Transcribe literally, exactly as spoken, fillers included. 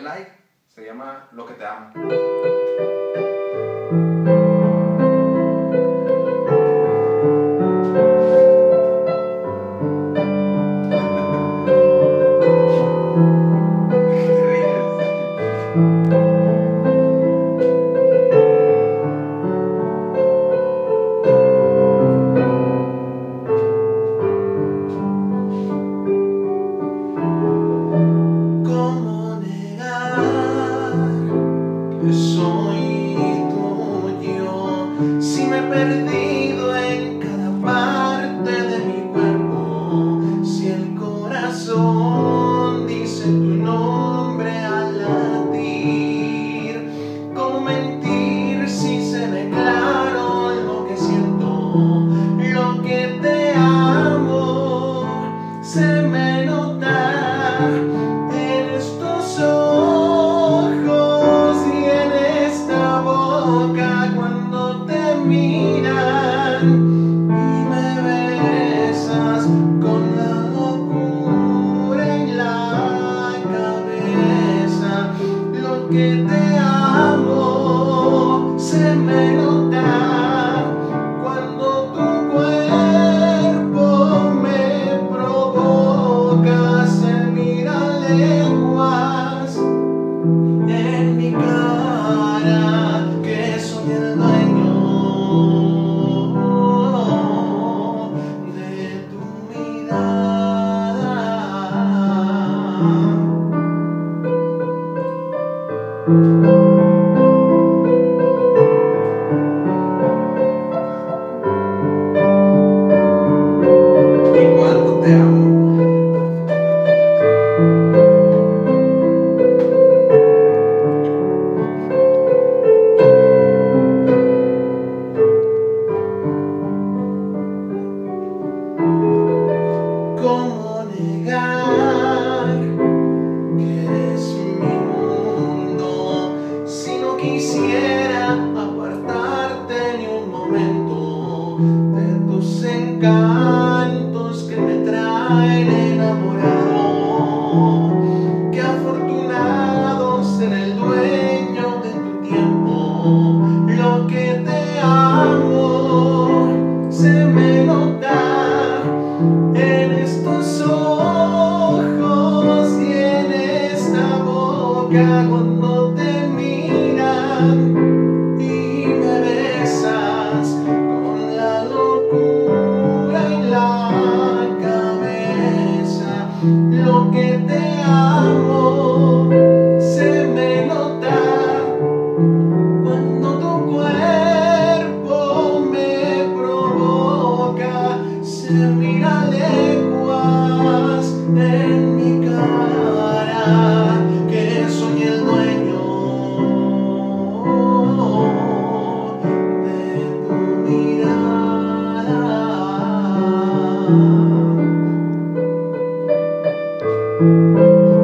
like. Se llama Lo que te amo. Soy tuyo, si me he perdido en cada parte de mi cuerpo, si el corazón dice tu nombre al latir, ¿cómo mentir si se ve claro lo que siento, lo que te amo, se me nota en estos ojos y en esta boca cuando te miran y me besas con la locura en la cabeza. Lo que te amo se me nota cuando tu cuerpo me provoca, se mira leguas en mi cara, que soy el dueño de tu mirada. ¿Y cuánto te amo? ¿Cómo negar que eres mi mundo si no quisiera apartarte ni un momento de tus encantos que me traen enamorado? Qué afortunado ser el dueño de tu tiempo. Lo que te amo se me nota en estos ojos y en esta boca cuando te miran y me besas con la locura en la cabeza. Lo que te amo se me nota cuando tu cuerpo me provoca, se mira leguas en mi cara, que soy el dueño de tu mirada.